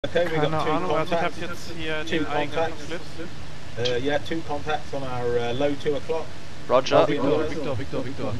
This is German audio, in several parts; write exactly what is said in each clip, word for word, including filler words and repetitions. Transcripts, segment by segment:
Okay, we Keine got two Ahnung, also ich habe contacts. jetzt hier Two den eigenen contacts. Clips. Uh, yeah, two contacts on our uh, low two o'clock. Roger. Victor, Victor, Victor, Victor.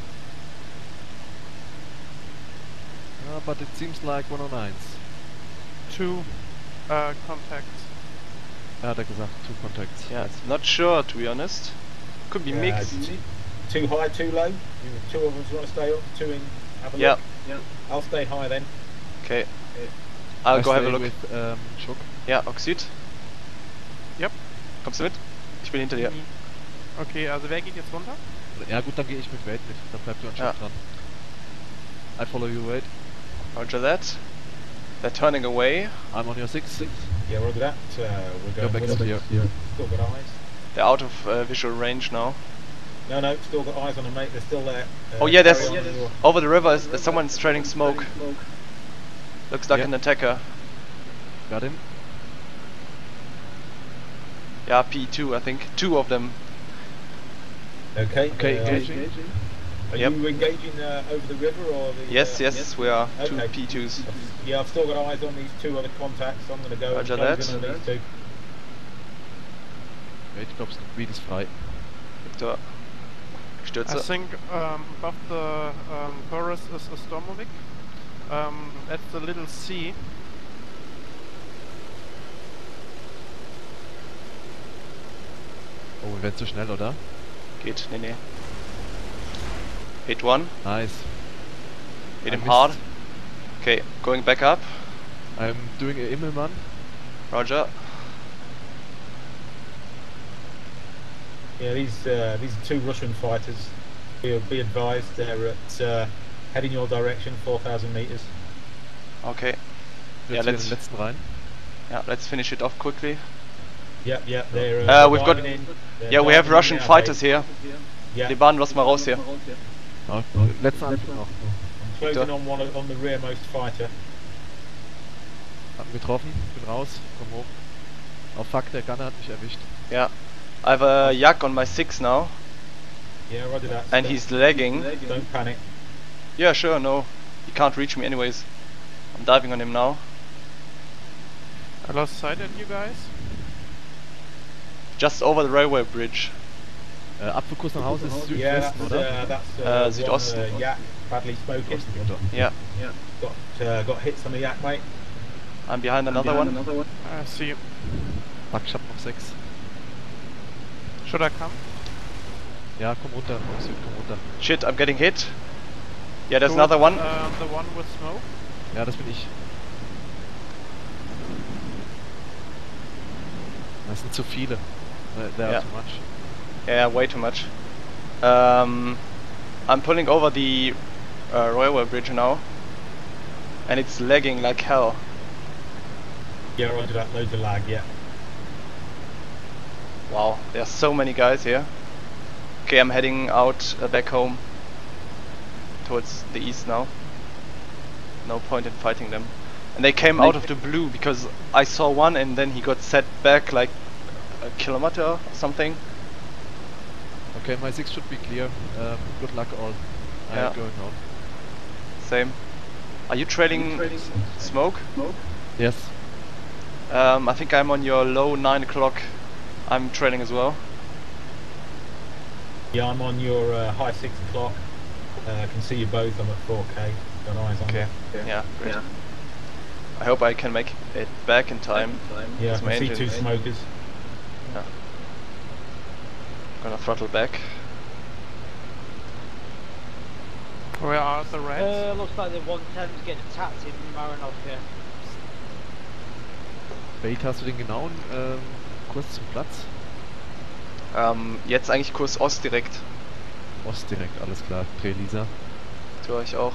Uh, but it seems like one oh nines. Two uh, contacts. Er hat er gesagt, two contacts. Yeah, it's not sure to be honest. Could be Yeah, mixed. t- Too high, too low. You- Two of them want to stay on. Two in. Have a Yeah. look. Yeah. I'll stay high then. Okay. I'll I go have a stay look. With, um, Schuck. Ja, Oxid. Yep. Kommst du mit? Ich bin hinter dir. Okay, also wer geht jetzt runter? Ja gut, dann gehe ich mit Wade mit. Dann bleibst du an Schuck Ja. dran. I follow you, Wade. Roger that. They're turning away. I'm on your six. Yeah, roger that. Uh, we're Go going back with to them. here. Still got eyes. They're out of uh, visual range now. No, no, still got eyes on them, mate. They're still there. Uh, Oh yeah, there's carry on your- over the river. Is, someone's trading smoke. Looks like Yeah. an attacker. Got him. Yeah, P two I think. Two of them. Okay. Okay, uh, engaging. Are Yep. you engaging uh, over the river or the? Yes, uh, yes, we are. Two Okay. P twos. Yeah, I've still got eyes on these two other contacts. I'm going to go and Roger close that. in on these two. Wade, ich glaube, das Gebiet ist frei. Victor. I Stürze. think um, above the um, chorus is a Stormovic. Um, at the little C. Oh, wir werden zu schnell, oder? Geht, nee, nee. Hit one. Nice. Hit I him missed. hard. Okay, going back up. I'm doing a Immelmann. Roger. Yeah, these uh, these are two Russian fighters. Be, be advised, they're at uh, heading your direction, four thousand meters. Okay. Jetzt Ja, hier let's- den letzten rein. Yeah, let's finish it off quickly. Yep, yep, they're. Uh, they're we've got- diving in. They're Yeah, we have diving in Russian now, fighters mate. here. Yeah, Liban, lass mal raus hier. Ja, letzter Anflug noch. I'm closing on one of- on the rearmost fighter. Hab ihn getroffen, bin raus, komm hoch. Oh fuck, der Gunner hat mich erwischt. Yeah. I have a Yak on my six now, Yeah, roger that. and Stop. he's lagging. Don't panic. Yeah, sure, no. He can't reach me anyways. I'm diving on him now. I lost sight at you guys. Just over the railway bridge. Äh, Abflugkurs nach Hause ist Yeah, that's, Südwesten, oder? uh, that's uh, Uh, one, Südosten. uh, yak, badly smoking. Yeah. Got uh, got hits on the yak, mate. I'm behind another one. I see you. Fuck, ich hab noch sechs. Should I come? Ja, komm runter, komm Süd, komm runter. Shit, I'm getting hit. Yeah, there's Good, another one. Um, the one with smoke. Ja, das bin ich. Das sind zu viele. Äh, There are Ja. too much. Yeah, way too much. Um, I'm pulling over the uh, railway bridge now, and it's lagging like hell. Yeah, roger that. Loads of lag. Yeah. Wow, there are so many guys here. Okay, I'm heading out uh, back home towards the east now. No point in fighting them. And they came out of the blue because I saw one and then he got set back like a kilometer or something. Okay, my six should be clear. Um, good luck all. Yeah. I'm going home. Same. Are you trading smoke? Yes. Um, I think I'm on your low nine o'clock. I'm trading as well. Yeah, I'm on your uh, high six o'clock. Uh, I can see you both. I'm at four K. Got eyes on Okay. you. Yeah, great. I hope I can make it back in time. Yeah, I It's my can see engine. two smokers. Yeah. Gonna throttle back. Where are the reds? Uh, looks like the one ten's getting attacked in Marinov here. Wade, hast du den genauen ähm, Kurs zum Platz? Ähm, jetzt eigentlich Kurs Ost direkt. Ost direkt, alles klar. Dreh Lisa. Zu euch auch.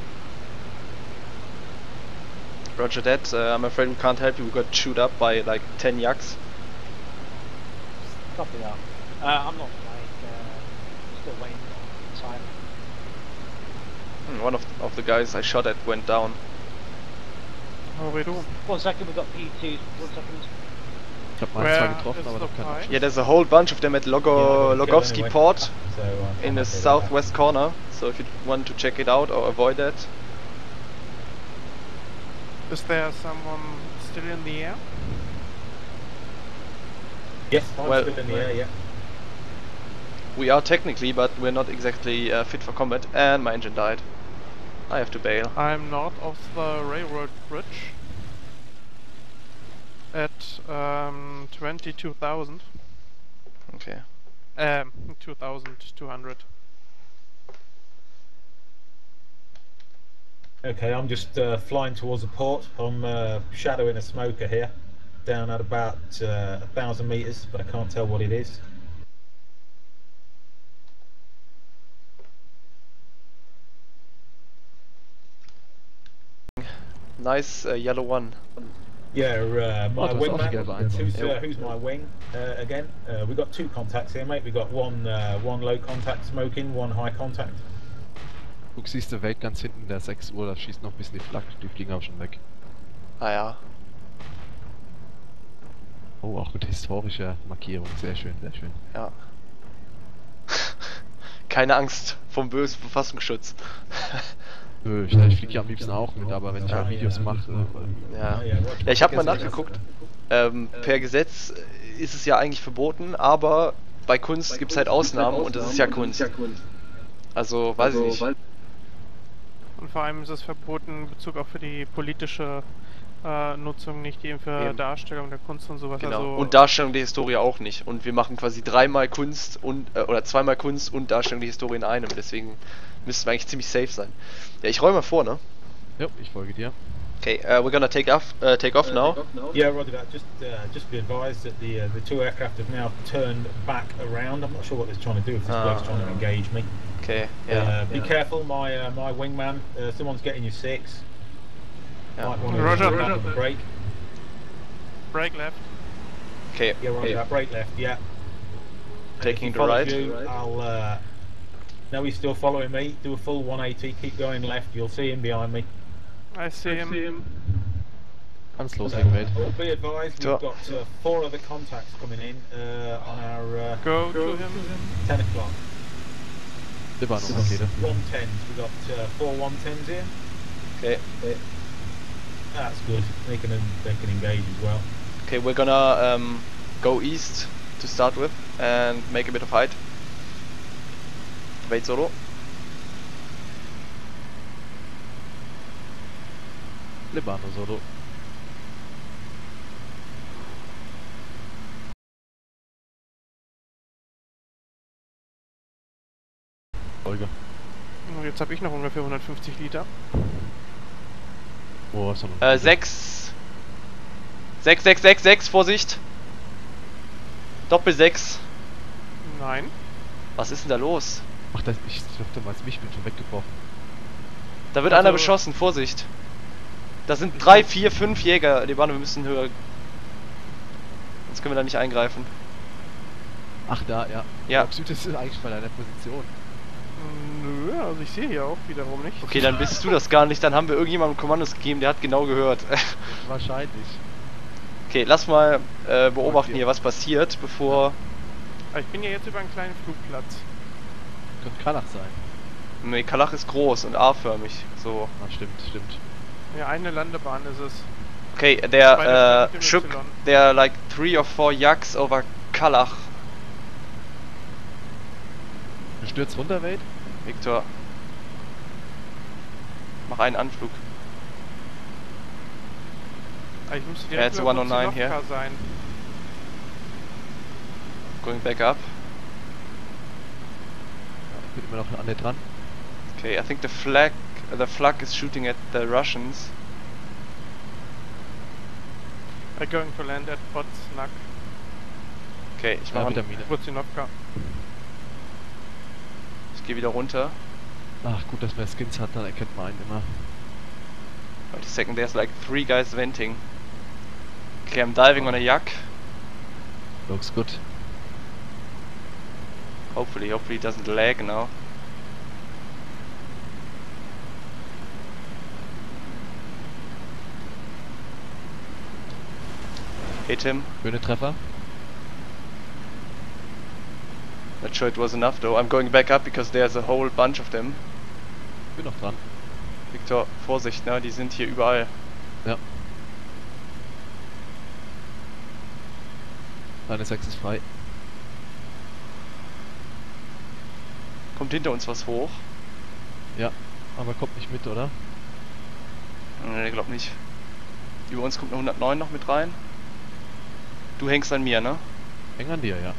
Roger that. Uh, I'm afraid we can't help you. We got chewed up by like ten yaks. Copy that. Uh, I'm not flying, uh, still waiting for time. Hmm, One of of the guys I shot at went down. Oh, we do. One second, we've got P twos, one second. Ich hab mal Where zwei getroffen, is aber the noch keinen pie? Abschuss. Yeah, there's a whole bunch of them at Logo Yeah, I didn't kill Logovsky anyone. Port So, uh, in I'm the okay with southwest corner. So if you want to check it out or avoid that. Is there someone still in the air? Yes, I'm Well- still in the air, yeah. We are technically, but we're not exactly uh, fit for combat. And my engine died. I have to bail. I'm north of the railroad bridge at um, twenty-two thousand. Okay. Um, two thousand two hundred. Okay, I'm just uh, flying towards the port. I'm uh, shadowing a smoker here, down at about uh, a thousand meters, but I can't tell what it is. Nice uh, yellow one. Yeah, uh, my Oh, das ist auch die gelbe wingman. Eins. Who's, Ja. uh, who's my wing uh, again? Uh, we got two contacts here, mate. We got one uh, one low contact smoking, one high contact. Du siehst der Welt ganz hinten, der sechs Uhr, da schießt noch ein bisschen die Flak, die fliegen aber schon weg. Ah ja. Oh, auch mit historischer Markierung, sehr schön, sehr schön. Ja. Keine Angst vom bösen Verfassungsschutz. Nö, ich, ich fliege ja am liebsten auch mit, aber wenn ich halt Videos mache... Äh, Ja. Ah, ja, what- Ja, ich habe mal what is it? nachgeguckt. Ähm, per Gesetz ist es ja eigentlich verboten, aber bei Kunst gibt es halt Ausnahmen und das ist ja Kunst. Also, weiß ich nicht. Und vor allem ist es verboten in Bezug auch für die politische äh, Nutzung, nicht eben für Eben. Darstellung der Kunst und sowas. Genau. Also, Und Darstellung der Historie auch nicht. Und wir machen quasi dreimal Kunst und äh, oder zweimal Kunst und Darstellung der Historie in einem. Deswegen müssten wir eigentlich ziemlich safe sein. Ja, ich räume mal vor, ne? ja, ich folge dir. Okay, uh, we're gonna take off, uh, take off now. Yeah, Roger that. Just, uh, just be advised that the uh, the two aircraft have now turned back around. I'm not sure what they're trying to do. If this Ah. bloke's trying to engage me. Okay, yeah. Uh, be careful, my uh, my wingman. Uh, someone's getting you six. yeah. Might want to Roger. Roger. Up the brake. brake left. Okay, Yeah, Roger that. Brake left. Yeah. And if taking he the follows right. You, I'll. Uh, no, he's still following me. Do a full one eighty. Keep going left. You'll see him behind me. I see him. Ganz los, So, Welt. uh, be advised, Sure. we've got uh, four other contacts coming in uh, on our uh, Go to him. ten o'clock. Libanon-Rakete. One tens. We've got uh, four one tens here. Okay, That's good. They can they can engage as well. okay, we're gonna um, go east to start with and make a bit of height. Wait solo. Libano Solo. Folge. Und jetzt habe ich noch ungefähr hundertfünfzig Liter. Oh, was haben wir? Äh, sechs. Sechs, sechs, sechs, sechs, Vorsicht. Doppel sechs. Nein. Was ist denn da los? Ach, das, ich dachte mal, mich bin schon weggebrochen. Da wird Also- einer beschossen, Vorsicht. Da sind drei, vier, fünf Jäger. Libano, wir müssen höher. Sonst können wir da nicht eingreifen. Ach, da, ja. Ja. Rock Süd ist eigentlich bei deiner Position. Nö, also ich sehe hier auch wiederum nicht. Okay, dann bist du das gar nicht. Dann haben wir irgendjemandem Kommandos gegeben, der hat genau gehört. Wahrscheinlich. Okay, lass mal äh, beobachten hier, was passiert, bevor... Aber ich bin ja jetzt über einen kleinen Flugplatz. Könnte Kalach sein. Nee, Kalach ist groß und A-förmig. So. Ah, stimmt, stimmt. Ja, eine Landebahn ist es. Okay, Beide der mit äh, dem shook Y. there like three or four yaks over Kalach. Du stürzt runter, Wade? Victor. Mach einen Anflug. Ah, ich müsste Ja, direkt it's über one oh nine here. Włocławka sein. Going back up. Ich bin immer noch an der dran. Okay, I think the flag the flag is shooting at the Russians. I'm going to land at Potsnak. Okay, ich Ja, mach mit der einen, Mine. Wurzinovka. ich gehe wieder runter. Ach, gut, dass man Skins hat, dann erkennt man einen immer. Wait a second, there's like three guys venting. Okay, I'm diving on a yak. Looks good. Hopefully, hopefully it doesn't lag now. Hit him. Schöne Treffer. Not sure it was enough though. I'm going back up because there's a whole bunch of them. Bin noch dran. Victor, Vorsicht, ne? Die sind hier überall. Ja. Deine sechs ist frei. Kommt hinter uns was hoch? Ja, aber kommt nicht mit, oder? Ne, glaub nicht. Über uns kommt eine hundertneun noch mit rein. Du hängst an mir, ne? Häng an dir, ja.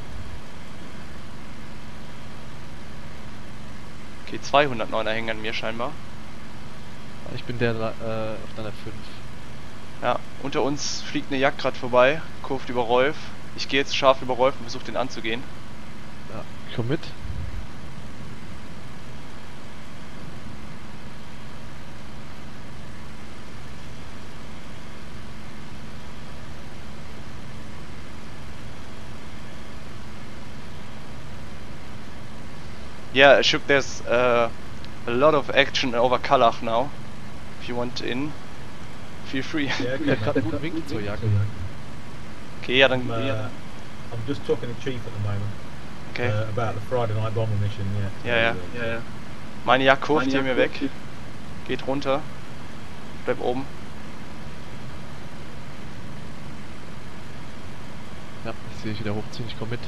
Okay, zwei hundertneuner hängen an mir scheinbar. Ich bin der äh, auf deiner fünf. Ja, unter uns fliegt eine Jagd gerade vorbei, kurvt über Rolf. Ich gehe jetzt scharf über Rolf und versuche den anzugehen. Ja, ich komm mit. Yeah, Ship, there's uh, a lot of action over Kallach now. If you want in, feel free. Yeah, okay, Der hat mate. gerade einen guten Winkel zur Jagd. Okay, ja, dann... I'm, uh, ja. I'm just talking to Chief at the moment Okay. uh, about the Friday night bomber mission. Yeah. Ja, ja. So, uh, Meine Jagd kurvt hier mir weg. Geht runter. Bleib oben. Ja, ich sehe ich wieder hochziehen, ich komm mit.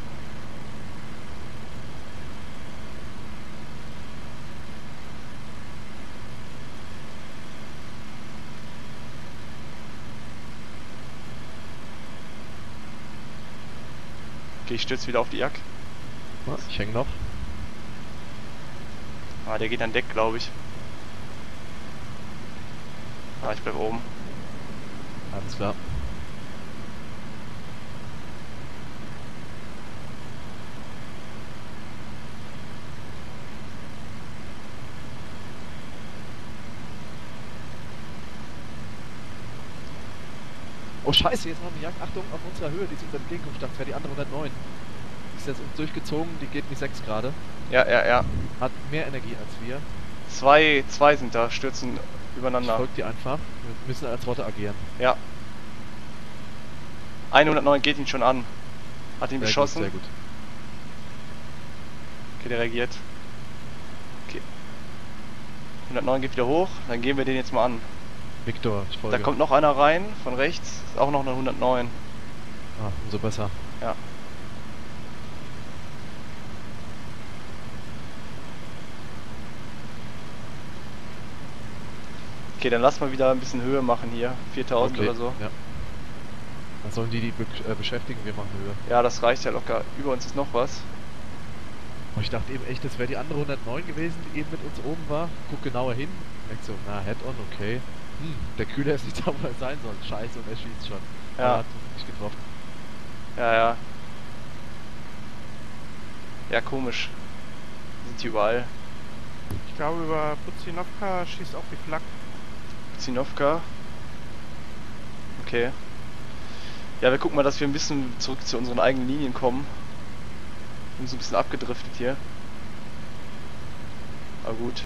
Okay, ich stürze wieder auf die Jagd. Ja, ich häng noch. Ah, der geht an Deck, glaube ich. Ah, ich bleib oben. Alles klar. Oh scheiße, jetzt noch eine Jagd. Achtung, auf unserer Höhe, die ist unter Entgegenkunftsstand, das wäre die andere hundertneun. Die ist jetzt uns durchgezogen, die geht in die sechs gerade. Ja, ja, ja. Hat mehr Energie als wir. Zwei, zwei sind da, stürzen Ich übereinander. folge die einfach. Wir müssen als Rotte agieren. Ja. hundertneun geht ihn schon an. Hat ihn Sehr beschossen. Gut, sehr gut. Okay, der reagiert. Okay. hundertneun geht wieder hoch, dann gehen wir den jetzt mal an. Victor, ich folge. Da kommt noch einer rein, von rechts, ist auch noch eine hundertneun. Ah, umso besser. Ja. Okay, dann lass mal wieder ein bisschen Höhe machen hier. viertausend Okay, oder so. Ja. Dann sollen die die be äh, beschäftigen, wir machen Höhe. Ja, das reicht ja locker. Über uns ist noch was. Oh, ich dachte eben echt, das wäre die andere hundertneun gewesen, die eben mit uns oben war. Guck genauer hin. Denk so, na, Head-on, okay. Hm, der Kühler ist nicht da, wo er sein soll. Scheiße, und er schießt schon. Ja. Aber er hat uns nicht getroffen. Ja, ja. Ja, komisch. Sind die überall. Ich glaube, über Buzinovka schießt auch die Flak. Zinovka. Okay. Ja, wir gucken mal, dass wir ein bisschen zurück zu unseren eigenen Linien kommen. Wir sind so ein bisschen abgedriftet hier. Aber gut.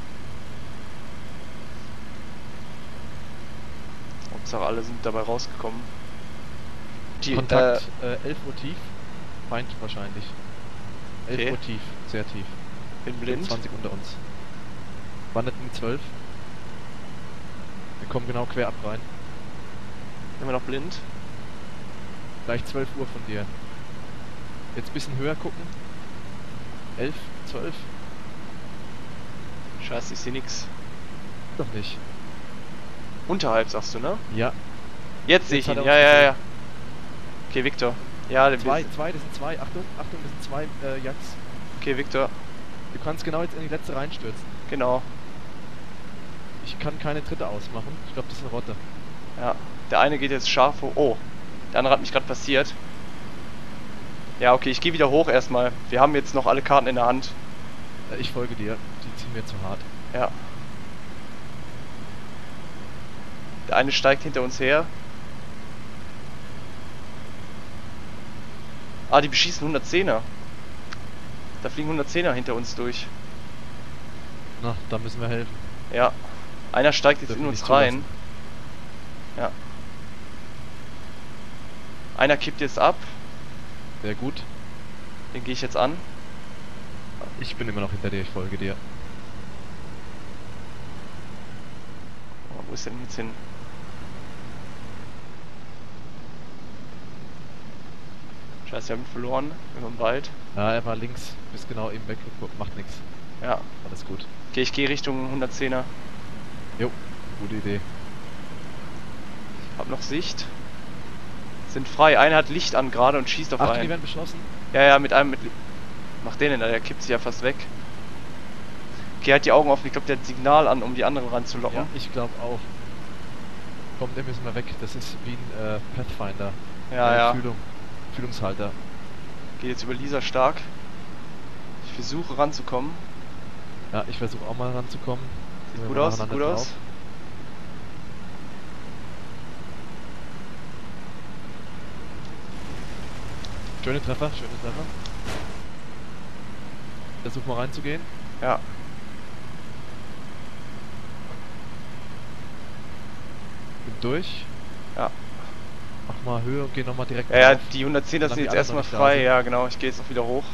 Hauptsache alle sind dabei rausgekommen. Die, Kontakt äh, elf Uhr tief. Feind wahrscheinlich. elf Okay. Uhr tief, sehr tief. Bin blind. zwanzig unter uns. Wandert in zwölf. Wir kommen genau quer ab rein. Immer noch blind. Gleich zwölf Uhr von dir. Jetzt ein bisschen höher gucken. elf, zwölf. Scheiße, ich sehe nix. Doch nicht. Unterhalb sagst du, ne? Ja. Jetzt sehe ich Jetzt ihn. hat Ja, er uns ja, gesehen. ja. Okay, Victor. Ja, der Zwei, zwei, das sind zwei. Achtung, Achtung, das sind zwei äh, Jacks. Okay, Victor. Du kannst genau jetzt in die letzte reinstürzen. Genau. Ich kann keine dritte ausmachen. Ich glaube, das ist eine Rotte. Ja. Der eine geht jetzt scharf hoch. Oh. Der andere hat mich gerade passiert. Ja, okay, ich gehe wieder hoch erstmal. Wir haben jetzt noch alle Karten in der Hand. Äh, ich folge dir. Die ziehen mir zu hart. Ja. Der eine steigt hinter uns her. Ah, die beschießen hundertzehner. Da fliegen hundertzehner hinter uns durch. Na, da müssen wir helfen. Ja. Einer steigt jetzt Dürfen in wir uns nicht rein. zulassen. Ja. Einer kippt jetzt ab. Sehr gut. Den gehe ich jetzt an. Ich bin immer noch hinter dir. Ich folge dir. Oh, wo ist der denn jetzt hin? Scheiße, wir haben ihn verloren. Über den Wald. Ja, er war links, bis genau eben weggeguckt, macht nichts. Ja. Alles gut. Okay, ich gehe Richtung hundertzehner. Jo, gute Idee. Hab noch Sicht. Sind frei. Einer hat Licht an gerade und schießt auf Ach, die einen. werden beschossen. Ja, ja, mit einem mit. Li- Mach den denn da, der kippt sich ja fast weg. Okay, halt die Augen offen. Ich glaube, der hat Signal an, um die anderen ranzulocken. Ja, ich glaube auch. Komm, den müssen wir weg. Das ist wie ein äh, Pathfinder. Ja, Äh, ja. Fühlung, Fühlungshalter. Geht jetzt über Lisa stark. Ich versuche ranzukommen. Ja, ich versuche auch mal ranzukommen. Sieht Wir gut machen aus, sieht einander gut drauf. aus. Schöne Treffer, schöne Treffer. Versuch mal reinzugehen. Ja. Bin durch. Ja. Mach mal Höhe und geh nochmal direkt Ja, ja, drauf. die hundertzehner Solange sind die jetzt anderen erstmal noch nicht da frei. sind. Ja, genau. Ich gehe jetzt noch wieder hoch.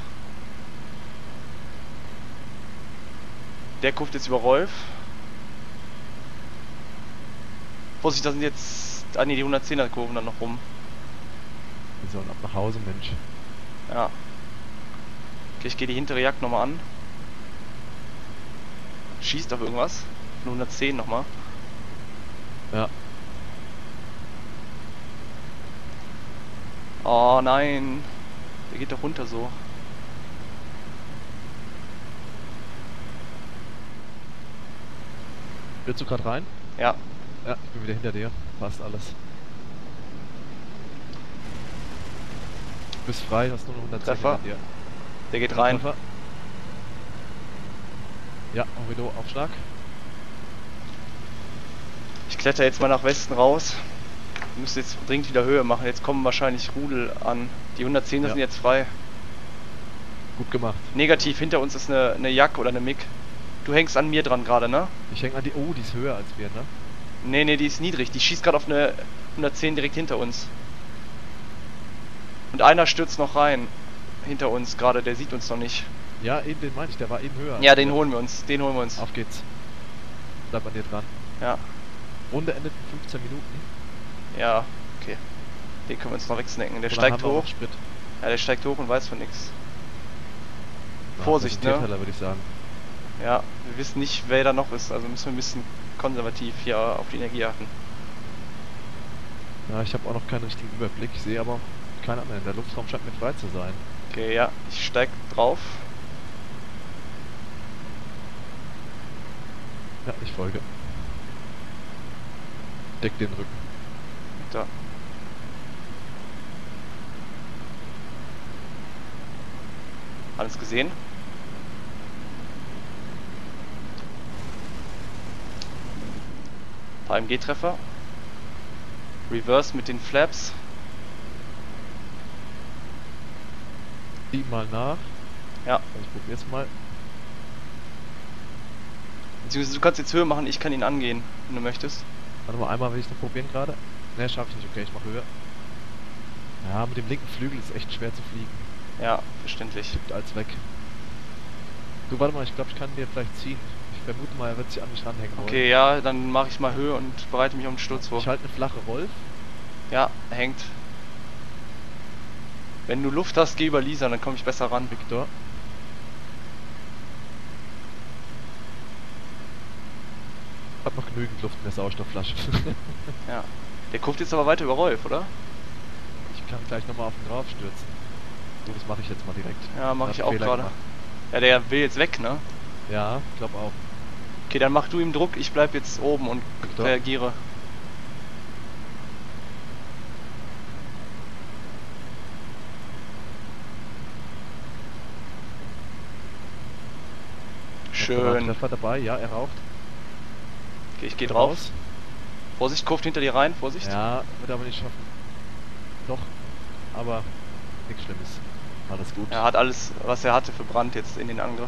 Der guckt jetzt über Rolf. Vorsicht, da sind jetzt... Ah ne, die hundertzehner kurven dann noch rum. Wir sollen ab nach Hause, Mensch. Ja. Okay, ich gehe die hintere Jagd nochmal an. Schießt auf irgendwas. Von hundertzehn nochmal. Ja. Oh nein. Der geht doch runter so. Willst du gerade rein? Ja. Ja, ich bin wieder hinter dir. Passt alles. Du bist frei, hast nur noch hundertzehn Treffer. hinter dir. Der geht rein. Treffer. Ja, Orido, Aufschlag. Ich kletter jetzt mal nach Westen raus. Wir müssen jetzt dringend wieder Höhe machen. Jetzt kommen wahrscheinlich Rudel an. Die hundertzehner Ja. sind jetzt frei. Gut gemacht. Negativ, hinter uns ist eine, eine Jak oder eine Mik. Du hängst an mir dran gerade, ne? Ich häng an die... Oh, die ist höher als wir, ne? Ne, ne, die ist niedrig. Die schießt gerade auf eine hundertzehn direkt hinter uns. Und einer stürzt noch rein. Hinter uns gerade, der sieht uns noch nicht. Ja, eben den meine ich, der war eben höher. Ja, den holen wir uns. Den holen wir uns. Auf geht's. Bleib an dir dran. Ja, Runde endet in fünfzehn Minuten. ja, okay. Den können wir uns noch wegsnacken. Der Und dann steigt haben wir auch hoch. noch Sprit. Ja, der steigt hoch und weiß von nichts. Na, Vorsicht, das ist ein ne? Tierteller, würde ich sagen. Ja, wir wissen nicht, wer da noch ist. Also müssen wir ein bisschen konservativ hier auf die Energie achten. Ja, ich habe auch noch keinen richtigen Überblick. Ich sehe aber keinen anderen. Der Luftraum scheint mir frei zu sein. Okay, ja, ich steig drauf. Ja, ich folge. Deck den Rücken. Da. Alles gesehen? Paar M G-Treffer. Reverse mit den Flaps. Sieh mal nach. Ja. Ich probier's mal. Beziehungsweise du kannst jetzt Höhe machen, ich kann ihn angehen, wenn du möchtest. Warte mal, einmal will ich noch probieren gerade. Ne, schaffe ich nicht. Okay, ich mache Höhe. Ja, mit dem linken Flügel ist echt schwer zu fliegen. Ja, verständlich. Tippt als weg. Du, warte mal, ich glaube, ich kann dir vielleicht ziehen. Ich vermute mal, er wird sich an mich ranhängen wollen. Okay, ja, dann mache ich mal Höhe und bereite mich auf den Sturz vor. Ich halte eine flache Rolf. Ja, er hängt. Wenn du Luft hast, geh über Lisa, dann komme ich besser ran. Victor. Hat noch genügend Luft in der Sauerstoffflasche. Ja. Der guckt jetzt aber weiter über Rolf, oder? Ich kann gleich nochmal auf ihn drauf stürzen. So, das mache ich jetzt mal direkt. Ja, mache Hab ich einen auch Fehler gerade. gemacht. Ja, der will jetzt weg, ne? Ja, ich glaube auch. Okay, dann mach du ihm Druck, ich bleib jetzt oben und Victor. reagiere. Schön. Treffer dabei, ja, er raucht. Okay, ich gehe Geht drauf. raus. Vorsicht, kurft hinter dir rein, Vorsicht. Ja, wird aber nicht schaffen. Doch, aber nichts Schlimmes. Alles gut. Er hat alles, was er hatte, verbrannt jetzt in den Angriff.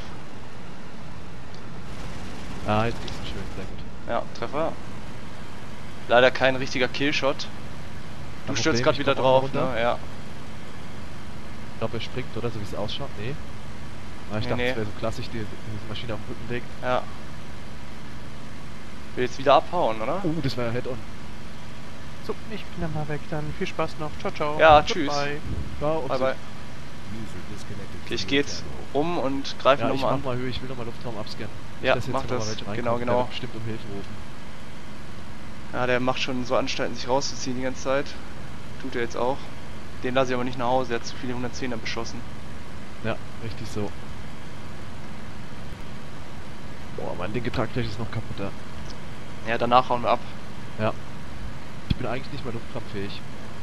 Ah, jetzt ging's schön, sehr gut. Ja, Treffer. Leider kein richtiger Killshot. Du Kein stürzt Problem, gerade ich wieder komm auch drauf, runter. ne? Ja. Ich glaube, er springt, oder? So wie es ausschaut. Nee. Ah, ich Nee, dachte, nee. es wäre so klassisch, die, diese Maschine auf dem Rücken legt. Ja. Will jetzt wieder abhauen, oder? Uh, das war ja Head-on. So, ich bin dann mal weg dann. Viel Spaß noch. Ciao, ciao. Ja, tschüss. Goodbye. Ciao, und Bye so. bye. Okay, ich gehe jetzt um und greife Ja, ich nochmal mach an. mal Höhe, ich will nochmal Luftraum abscannen. Ja, Nicht, dass jetzt mach noch mal das. welche Genau, reinkommen, der genau. wird bestimmt um Hilfe rufen. Ja, der macht schon so Anstalten, sich rauszuziehen die ganze Zeit. Tut er jetzt auch. Den lasse ich aber nicht nach Hause, der hat zu viele hundertzehner beschossen. Ja, richtig so. Boah, mein linke Tragfläche ist noch kaputt da. Ja, danach hauen wir ab. Ja. Ich bin eigentlich nicht mehr luftraumfähig.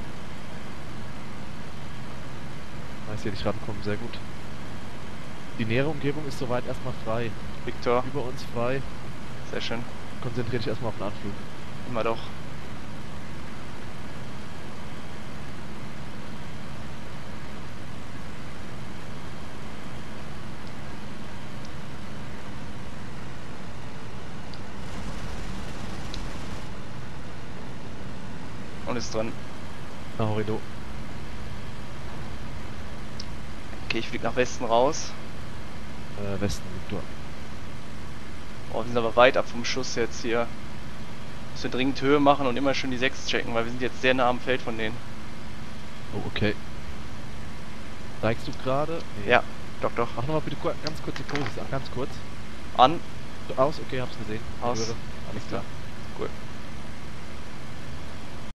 Nice, hier nicht rankommen, sehr gut. Die nähere Umgebung ist soweit erstmal frei. Victor, Über uns frei. sehr schön. Konzentriere dich erstmal auf den Anflug. Immer doch. Und ist dran. Na, Horrido. Okay, ich fliege nach Westen raus. Äh, Westen, Victor. Oh, wir sind aber weit ab vom Schuss jetzt hier. Müssen wir dringend Höhe machen und immer schön die sechs checken, weil wir sind jetzt sehr nah am Feld von denen. Oh, okay. Steigst du gerade? Nee. Ja, doch, doch. Mach nochmal bitte kur- ganz kurz die Pose, ganz kurz. An. Aus, okay, hab's gesehen. Aus. Höre. Alles klar. Cool.